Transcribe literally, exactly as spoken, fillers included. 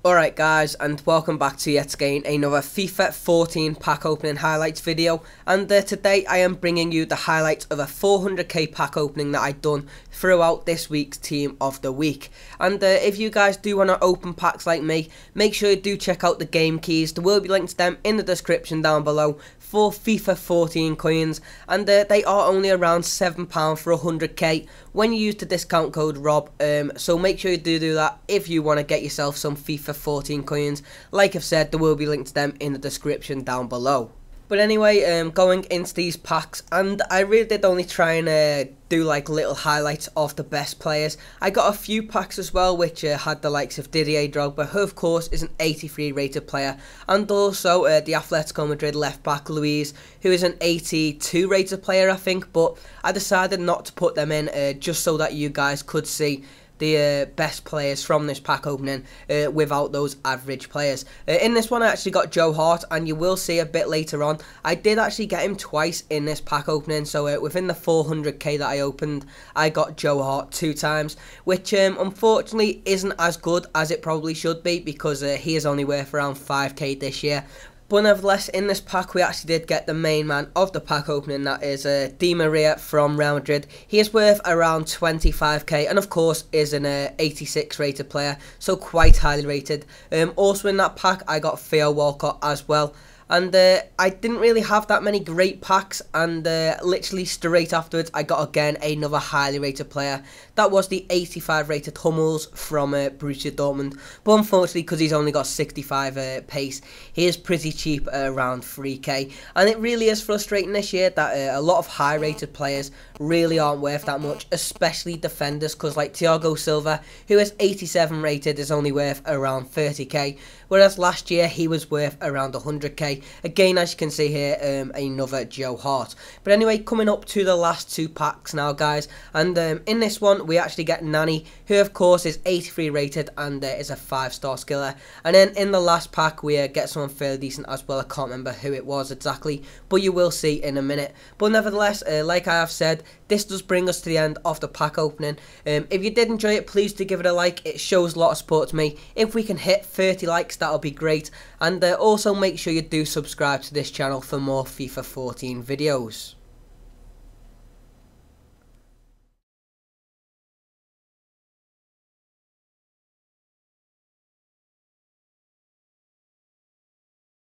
Alright guys, and welcome back to yet again another FIFA fourteen pack opening highlights video, and uh, today I am bringing you the highlights of a four hundred K pack opening that I've done throughout this week's team of the week. And uh, if you guys do want to open packs like me, make sure you do check out the game keys. There will be links to them in the description down below for FIFA fourteen coins, and uh, they are only around seven pounds for one hundred K when you use the discount code ROB, um, so make sure you do do that if you want to get yourself some FIFA fourteen coins. Like I've said, there will be links to them in the description down below. But anyway, um, going into these packs, and I really did only try and uh, do like little highlights of the best players. I got a few packs as well which uh, had the likes of Didier Drogba, who of course is an eighty-three rated player, and also uh, the Atletico Madrid left back Luis, who is an eighty-two rated player I think, but I decided not to put them in uh, just so that you guys could see the uh, best players from this pack opening uh, without those average players. Uh, in this one I actually got Joe Hart, and you will see a bit later on I did actually get him twice in this pack opening. So uh, within the four hundred K that I opened, I got Joe Hart two times, which um, unfortunately isn't as good as it probably should be, because uh, he is only worth around five K this year. But nevertheless, in this pack we actually did get the main man of the pack opening, that is uh, Di Maria from Real Madrid. He is worth around twenty-five K, and of course is an uh, eighty-six rated player, so quite highly rated. Um, also in that pack I got Theo Walcott as well. And uh, I didn't really have that many great packs, and uh, literally straight afterwards I got again another highly rated player. That was the eighty-five rated Hummels from uh, Borussia Dortmund, but unfortunately because he's only got sixty-five uh, pace, he is pretty cheap at around three K, and it really is frustrating this year that uh, a lot of high rated players really aren't worth that much, especially defenders, because like Thiago Silva, who is eighty-seven rated, is only worth around thirty K, whereas last year he was worth around one hundred K. Again, as you can see here, um, another Joe Hart. But anyway, coming up to the last two packs now, guys, and um, in this one we actually get Nani, who of course is eighty-three rated and uh, is a five star skiller. And then in the last pack we uh, get someone fairly decent as well. I can't remember who it was exactly, but you will see in a minute. But nevertheless, uh, like I have said, this does bring us to the end of the pack opening. Um, if you did enjoy it, please do give it a like. It shows a lot of support to me. If we can hit thirty likes, that'll be great. And uh, also make sure you do subscribe to this channel for more FIFA fourteen videos.